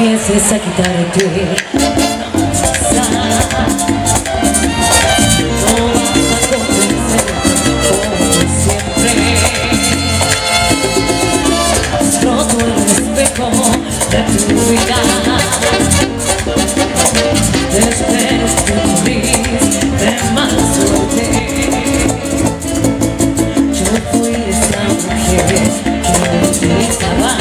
empieces a quitarte no vas a convencer como siempre. Has roto el espejo de tu vida. Te espero que morís de mala suerte. Yo fui esa mujer que me utilizaba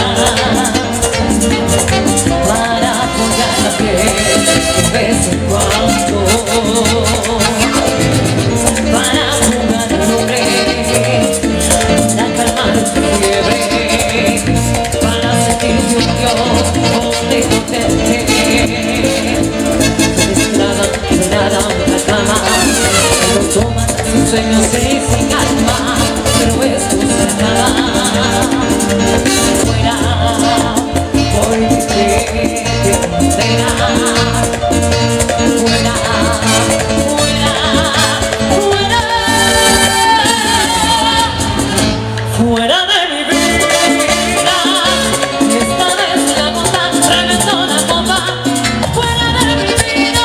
para colgar la piel de vez en cuando, para jugar al hombre, para calmar tu fiebre, para sentirte un dios omnipotente. Desesperada, en la cama, pero tomas sus sueños y sin calma, pero esto se acaba. Fuera, por mi fe te condena. Fuera, fuera, fuera, fuera de mi vida. Esta vez la gota reventó la copa. Fuera de mi vida.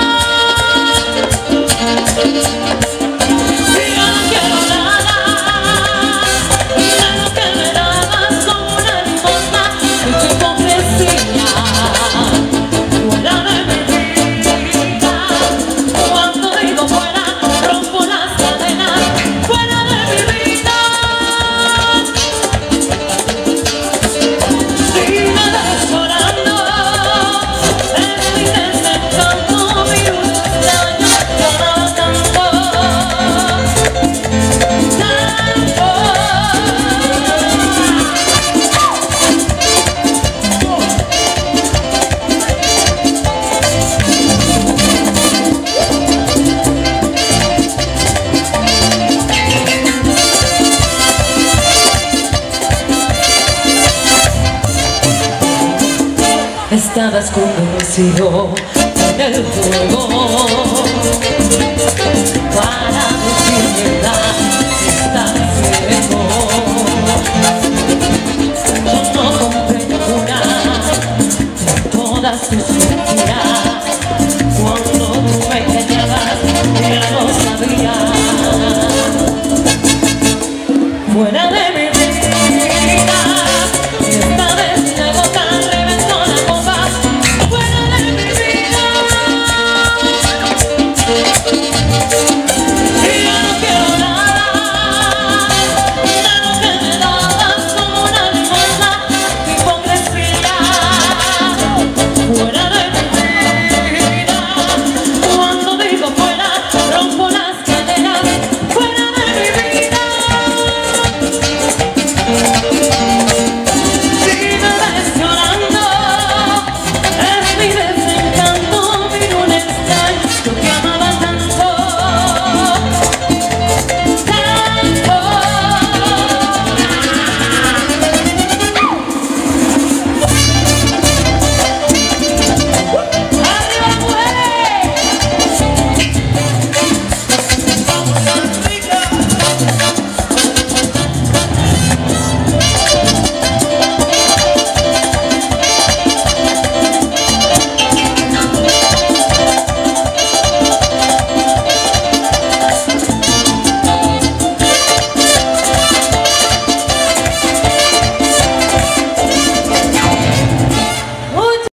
Si yo no quiero nada de lo que me dabas como una limosna y tu hipocresía. Fuera de mi vida. Cuando digo fuera, rompo las cadenas. Fuera de mi vida. Si me ves llorando, es mi desencanto, mi luz extraño, lloraba tanto, tanto. Estabas convencido en el fuego para decirme la